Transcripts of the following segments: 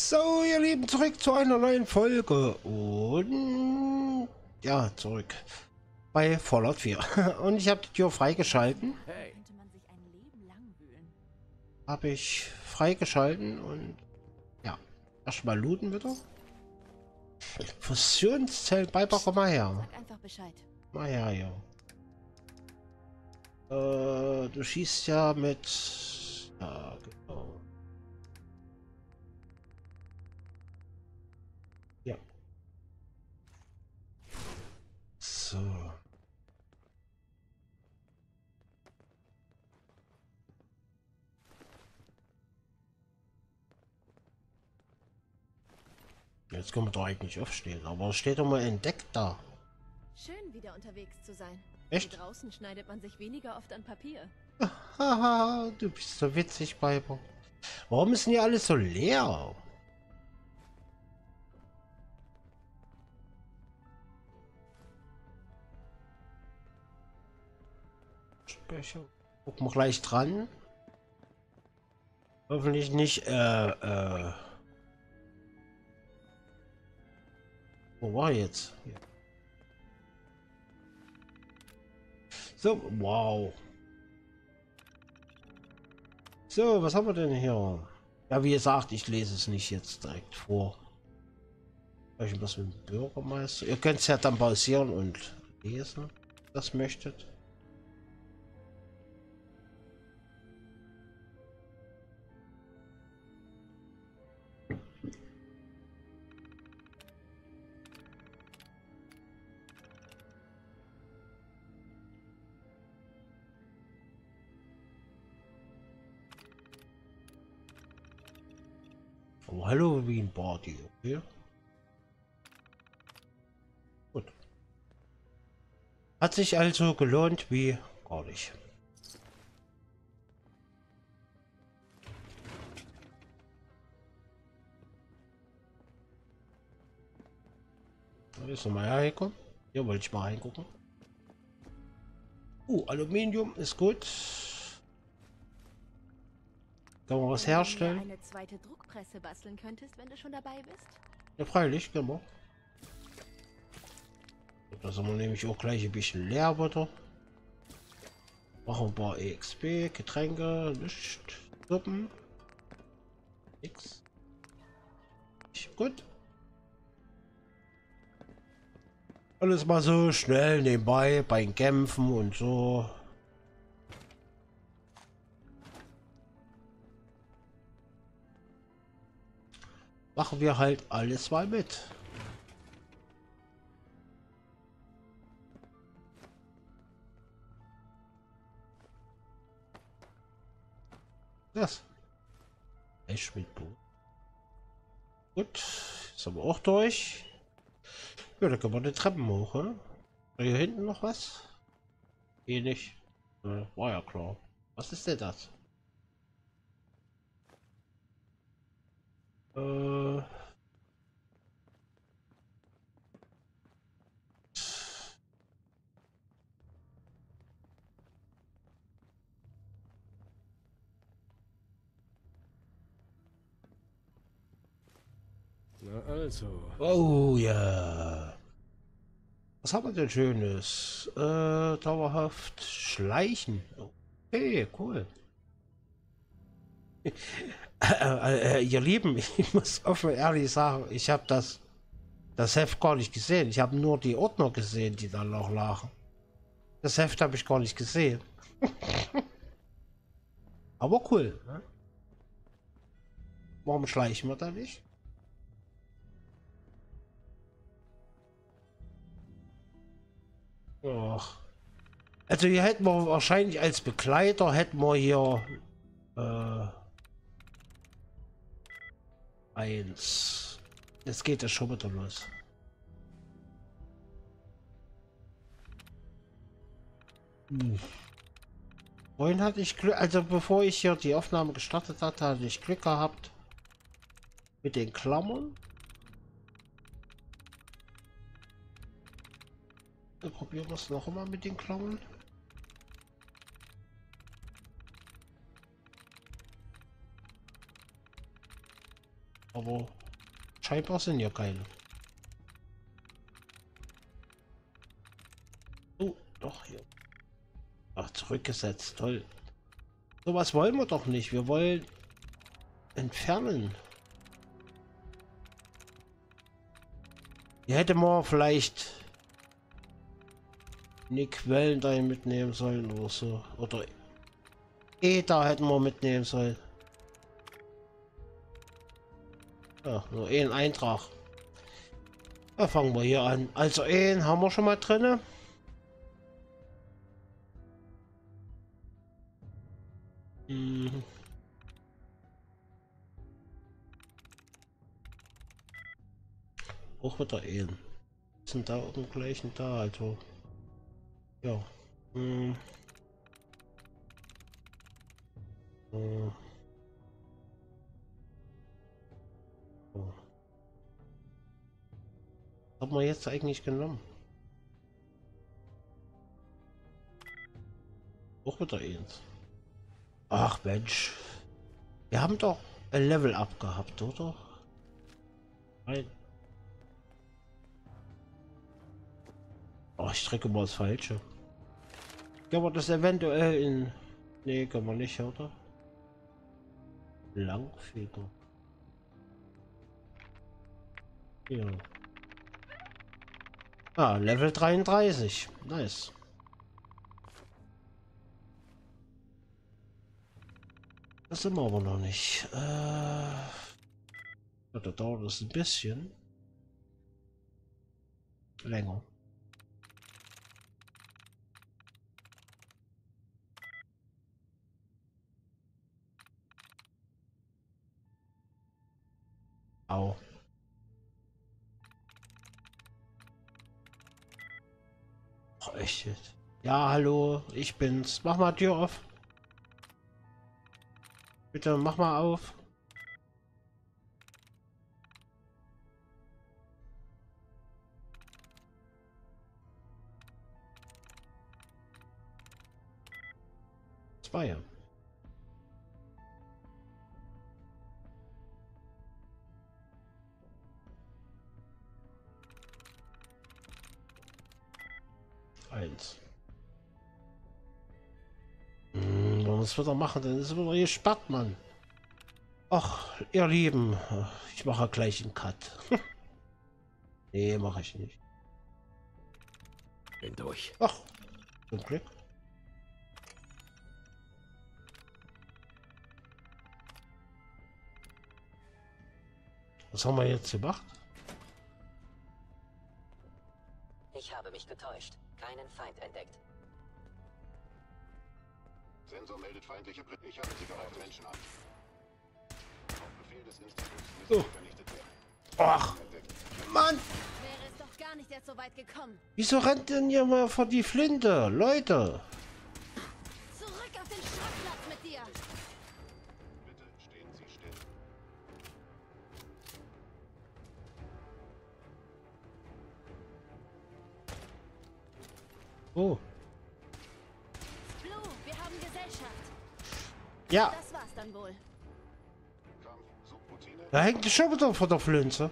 So, ihr Lieben, zurück zu einer neuen Folge und ja, zurück bei Fallout 4. Und ich habe die Tür freigeschalten. Hey, Könnte man sich ein Leben lang wühlen. Habe ich freigeschalten und ja, erstmal looten wieder. Fusionszellen, Beiber, komm mal her. Sag einfach Bescheid. Mal her, ja. Du schießt ja mit... Ja, genau. Ja. So. Jetzt können wir doch eigentlich aufstehen, aber es steht doch mal entdeckt da. Schön, wieder unterwegs zu sein. Echt? Hier draußen schneidet man sich weniger oft an Papier. Haha, du bist so witzig, Piper. Warum ist denn hier alles so leer? Speicher. Gucken wir gleich dran. Hoffentlich nicht, Wo war jetzt? Hier. So, wow. So, was haben wir denn hier? Ja, wie gesagt, ich lese es nicht jetzt direkt vor. Vielleicht was mit dem Bürgermeister. Ihr könnt es ja dann pausieren und lesen, wenn ihr das möchtet. Oh, Halloween Party, okay. Gut. Hat sich also gelohnt wie gar nicht. Da ist nochmal hergekommen. Hier wollte ich mal reingucken. Aluminium ist gut. Kann man was Wenn du mir herstellen? eine zweite Druckpresse basteln könntest, wenn du schon dabei bist. Ja, freilich, können wir. Da sind wir nämlich auch gleich ein bisschen leer wieder. Machen ein paar EXP, Getränke, nicht Suppen. Nix. Gut. Alles mal so schnell nebenbei beim Kämpfen und so. Machen wir halt alles mal mit. Das. Echt mit Boot. Gut. Sind wir auch durch. Ja, da können wir die Treppen hoch, ne? Hier hinten noch was? Hier nicht. War ja klar. Was ist denn das? Äh. na also. Oh ja. Was haben wir denn Schönes? Dauerhaft schleichen. Okay, cool. Ihr Lieben, ich muss offen ehrlich sagen, ich habe das Heft gar nicht gesehen. Ich habe nur die Ordner gesehen, die da noch lagen. Das Heft habe ich gar nicht gesehen. Aber cool. Ne? Warum schleichen wir da nicht? Ach. Also hier hätten wir wahrscheinlich als Begleiter hätten wir hier eins. Jetzt geht es schon wieder los. Vorhin hatte ich Glück, also bevor ich hier die Aufnahme gestartet hatte, hatte ich Glück gehabt mit den Klammern. Dann probieren wir es noch einmal mit den Klammern. Aber scheinbar sind ja keine. Oh, doch hier. Ach, zurückgesetzt, toll. Sowas wollen wir doch nicht. Wir wollen entfernen. Hier hätte man vielleicht die Quellen dahin mitnehmen sollen oder so. Oder da hätten wir mitnehmen sollen. Ja, nur einen Eintrag. Da fangen wir hier an. Also einen haben wir schon mal drinne. Mhm. Auch wieder einen. Sind da oben gleichen da, also. Ja. Mhm. Mhm. So. Was haben wir jetzt eigentlich genommen? Auch wieder eins. Ach Mensch. Wir haben doch ein Level up gehabt, oder? Nein. Oh, ich drücke mal das Falsche. Können wir das eventuell in... Nee, können wir nicht, oder? Langfeder. Ja. Ah, Level 33. Nice. Das sind wir aber noch nicht. Ja, da dauert es ein bisschen länger. Au. Oh, echt jetzt? Ja, hallo, ich bin's. Mach mal Tür auf. Bitte, mach mal auf. Zwei. Eins. Was wird er machen? Dann ist wieder gesperrt, Mann. Ach, ihr Lieben, ich mache gleich einen Cut. Nee, mache ich nicht. Bin durch. Ach, zum Glück. Was haben wir jetzt gemacht? Ich habe mich getäuscht. Keinen Feind entdeckt. Sensor meldet feindliche Brit. Ich habe sie greift Menschen an. Auf Befehl des Instituts Oh. müssen sie vernichtet werden. Ach, Mann! Wäre es doch gar nicht erst so weit gekommen. Wieso rennt denn ihr mal vor die Flinte? Leute! Zurück auf den Schrottplatz mit dir. Bitte stehen Sie still. Oh, Blue, wir haben Gesellschaft. ja, Das war's dann wohl. Kampf, Suchroutine. da hängt die schon wieder vor der Flinte.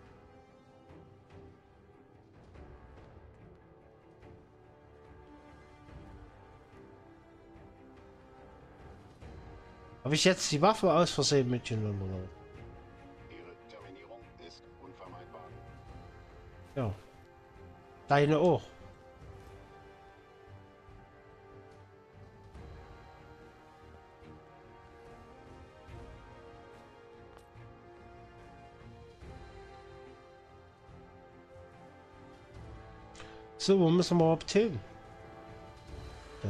Habe ich jetzt die Waffe aus Versehen mitgenommen? Oder? Ihre Terminierung ist unvermeidbar. Ja. Deine auch. So, wo müssen wir überhaupt hin? Da,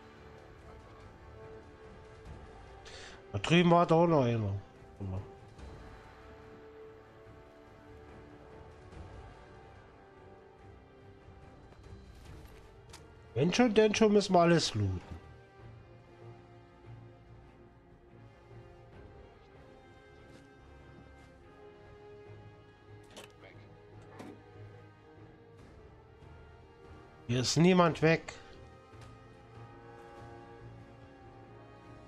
Da drüben war da auch noch einer. Wenn schon, denn schon müssen wir alles looten. Weg. Hier ist niemand weg.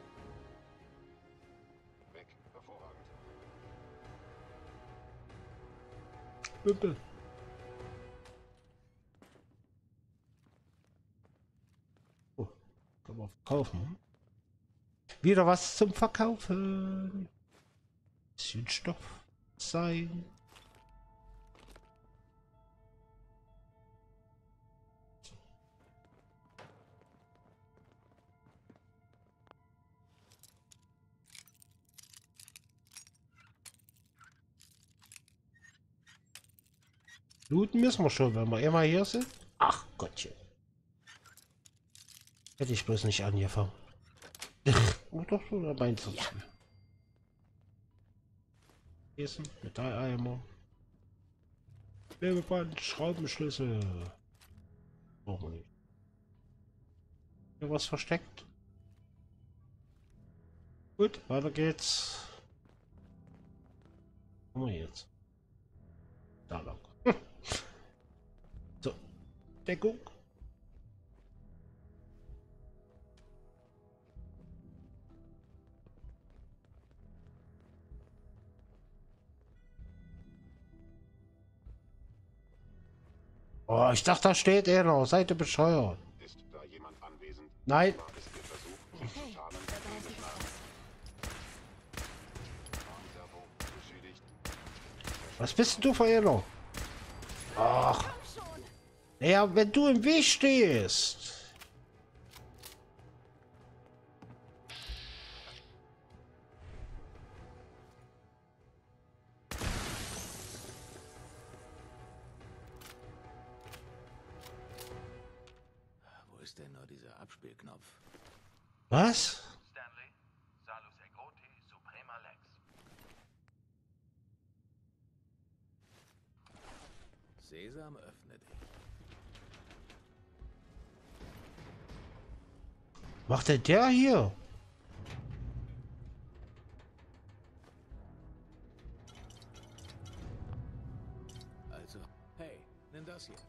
Weg. Hervorragend. Büppel. Oh, kann man verkaufen. Wieder was zum Verkaufen. Bisschen Stoff sein. Looten müssen wir schon, wenn wir immer hier sind. Ach Gottchen. Hätte ich bloß nicht angefangen. Oh, doch schon, da meinst du. Essen, Metalleimer. Klebeband, Schraubenschlüssel. Brauchen wir nicht. Hier was versteckt. Gut, weiter geht's. Was haben wir jetzt? Da lang. So, Deckung. Oh, ich dachte, da steht er noch. Seid ihr bescheuert? Ist da jemand anwesend? Nein. War es Ihr Versuch, mich zu tarnen? Sehen Sie nach. Warnservo beschädigt. Was bist denn du für einer? Ach. Ja, wenn du im Weg stehst. Wo ist denn nur dieser Abspielknopf? Was? Stanley, Salus Egroti, Suprema Lex. Sesam, öffne dich. Macht denn der hier? Also, hey, nimm das hier.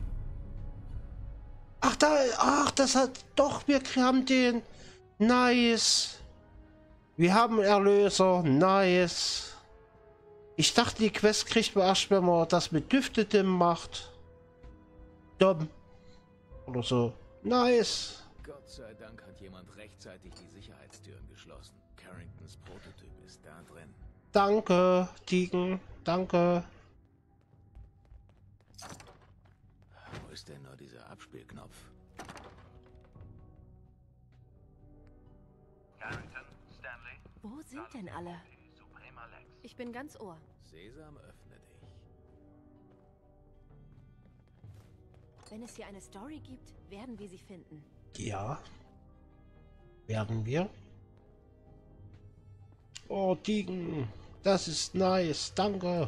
Ach, das hat doch, wir haben den. Nice. Wir haben Erlöser. Nice. Ich dachte, die Quest kriegt man erst, wenn man das mit Düftetem macht. Dumm. Oder so. Nice. Gott sei Dank hat jemand rechtzeitig die Sicherheitstüren geschlossen. Carringtons Prototyp ist da drin. Danke, Tigen. Danke. Wo ist denn nur dieser Abspielknopf? Carrington, Stanley, Wo sind denn alle? Suprema Lex. Ich bin ganz Ohr. Sesam, öffne dich. Wenn es hier eine Story gibt, werden wir sie finden. Ja. Werden wir. Oh, Tigen. Das ist nice. Danke.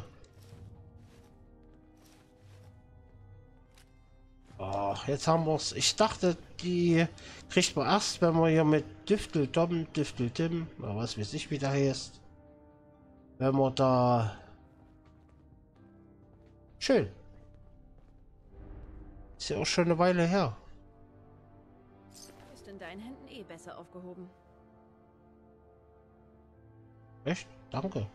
Ach, jetzt haben wir es. Ich dachte, die kriegt man erst, wenn man hier mit Düfteltom, Düfteltim, oder was weiß ich, wie der heißt. Wenn man da... Schön. Ist ja auch schon eine Weile her. Ist in deinen Händen eh besser aufgehoben. Echt? Danke.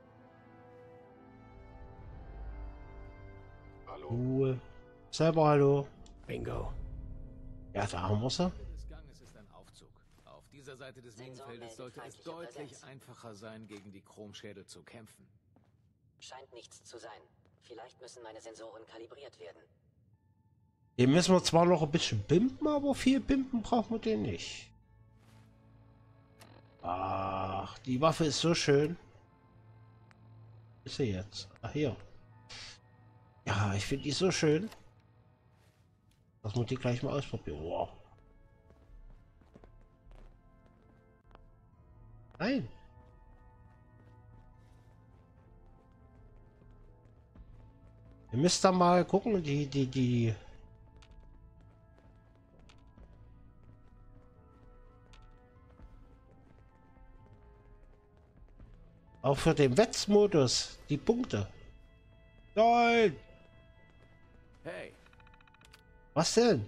Hallo? Cool. Selber hallo. Bingo. Ja, da haben wir sie. Ende des Ganges ist ein Aufzug. Auf dieser Seite des Minenfeldes sollte es deutlich einfacher sein, gegen die Chromschädel zu kämpfen. Scheint nichts zu sein. Vielleicht müssen meine Sensoren kalibriert werden. Den müssen wir zwar noch ein bisschen pimpen, aber viel pimpen brauchen wir den nicht. Ach, die Waffe ist so schön. Ist sie jetzt? Ach, hier. Ja, ich finde die so schön. Lass uns die gleich mal ausprobieren. Wow. Nein. Ihr müsst da mal gucken, die auch für den Wetzmodus, die Punkte. Nein! Hey, Was denn?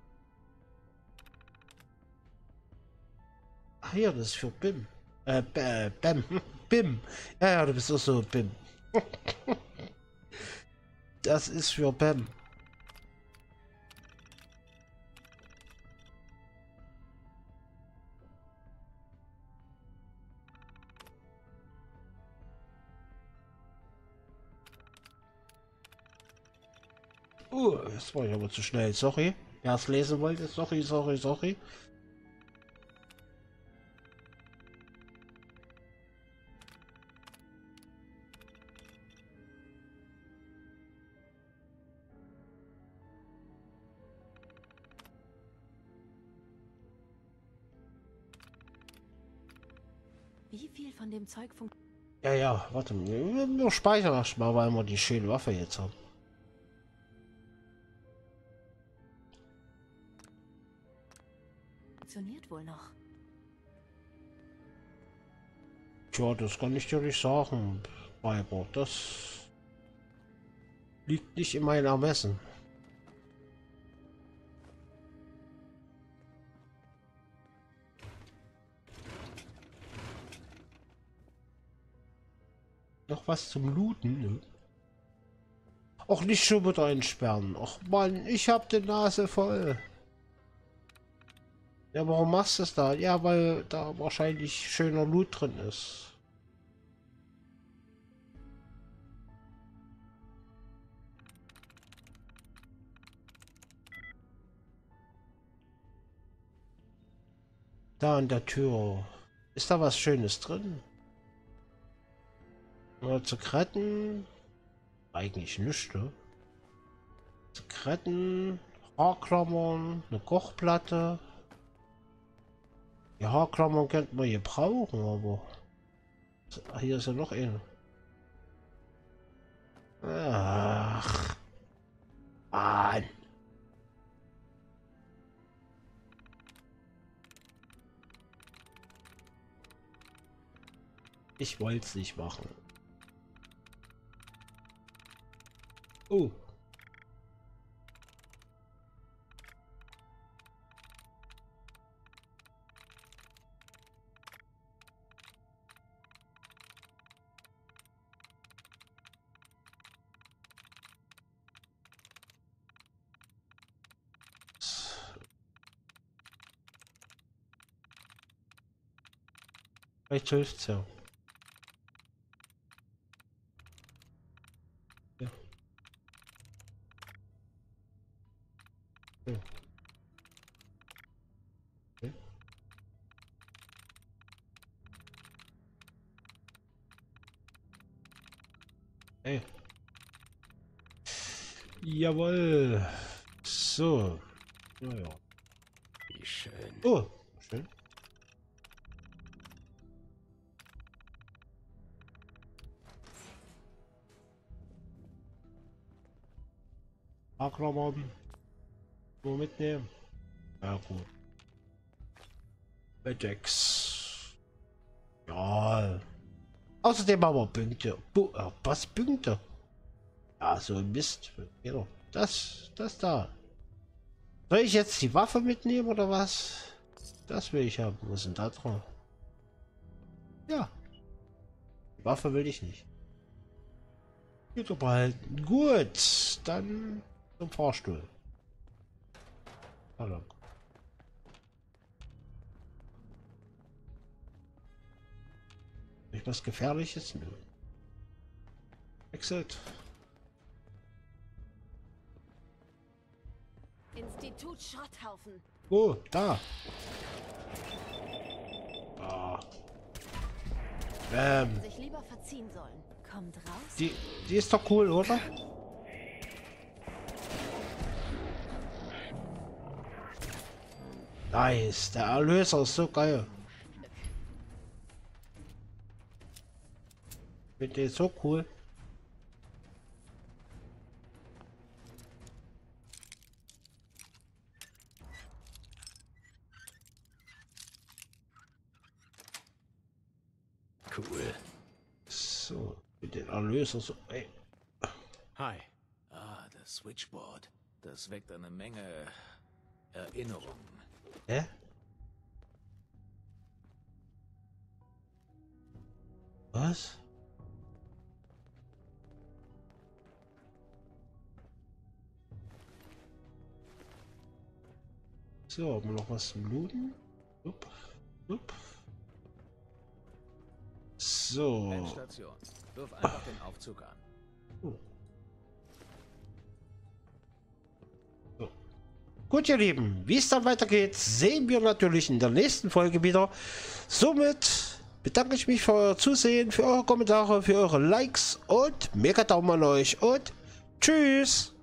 Ach hier, das ist für BIM. BIM. BIM. Ja, du bist auch so BIM. Das ist für Pam. Das war ich aber zu schnell. Sorry. Wer es lesen wollte, sorry, sorry, sorry. Wie viel von dem Zeug Ja, ja, warte. Wir speichern erstmal, weil wir die schöne Waffe jetzt haben. funktioniert wohl noch? Tja, das kann ich dir nicht sagen, Weiber. Das liegt nicht in meinem Ermessen. Noch was zum Looten? Ne? Auch nicht schon wieder einsperren. Ach Mann, ich hab die Nase voll. Ja, warum machst du es da? Ja, weil da wahrscheinlich schöner Loot drin ist. Da an der Tür. Ist da was Schönes drin? Oder zu retten? Eigentlich nichts, ne? Zu retten, Haarklammern, eine Kochplatte. Die Haarklammern könnte man gebrauchen, aber hier ist ja noch eine. Ach, Mann. Ich wollte es nicht machen. Oh. Vielleicht hilft's ja. Ja. Ja. Okay. Hey. Jawohl. So. Ja, ja. Wie schön. Oh, schön. Haarklammern. Nur mitnehmen. Ja, gut. Bedex. Ja. Außerdem haben wir Punkte. Was Punkte? Ja, so ein Mist. Genau. Das da. Soll ich jetzt die Waffe mitnehmen oder was? Das will ich haben. Was ist denn da drauf? Ja. Die Waffe will ich nicht. Geht aber halt. Gut. Dann zum Fahrstuhl. Hallo. Nicht was Gefährliches? Nö. Exit. Institut Schrotthaufen. Oh, da. Ah. Sich lieber verziehen sollen. Kommt raus. Die ist doch cool, oder? Nice. Der Erlöser ist so geil. Ich finde den so cool. Cool. So, mit den Erlöser so. Ey. Hi. Ah, das Switchboard. Das weckt eine Menge Erinnerungen. Hä? Was? So, haben wir noch was zum Looten? Upp, upp. So. Endstation. Wirf einfach den Aufzug an. Gut, ihr Lieben, wie es dann weitergeht, sehen wir natürlich in der nächsten Folge wieder. Somit bedanke ich mich für euer Zusehen, für eure Kommentare, für eure Likes und mega Daumen an euch und tschüss!